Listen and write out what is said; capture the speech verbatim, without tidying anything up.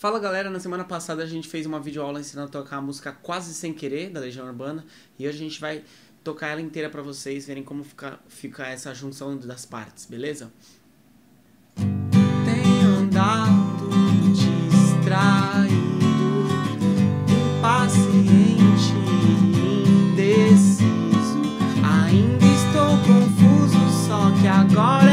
Fala galera, na semana passada a gente fez uma videoaula ensinando a tocar a música Quase Sem Querer, da Legião Urbana, e hoje a gente vai tocar ela inteira pra vocês verem como fica, fica essa junção das partes, beleza? Tenho andado distraído, impaciente, indeciso, ainda estou confuso, só que agora